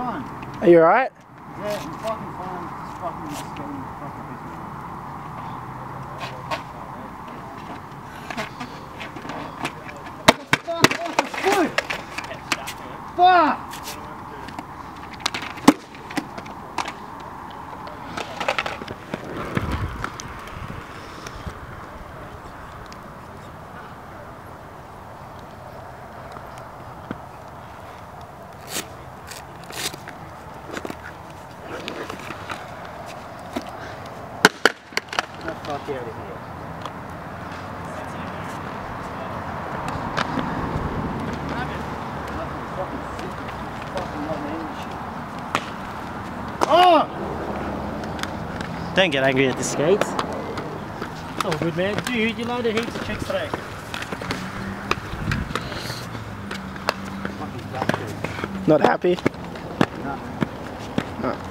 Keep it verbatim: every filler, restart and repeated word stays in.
fine. Are you alright? Yeah, I'm fucking fine. It's fucking skating. Fucking busy. Fuck off the foot! Fuck! Fuck out of here. Oh! Don't get angry at the skates. It's all good, man. Dude, you loaded heaps of chicks today. Not happy? No. No.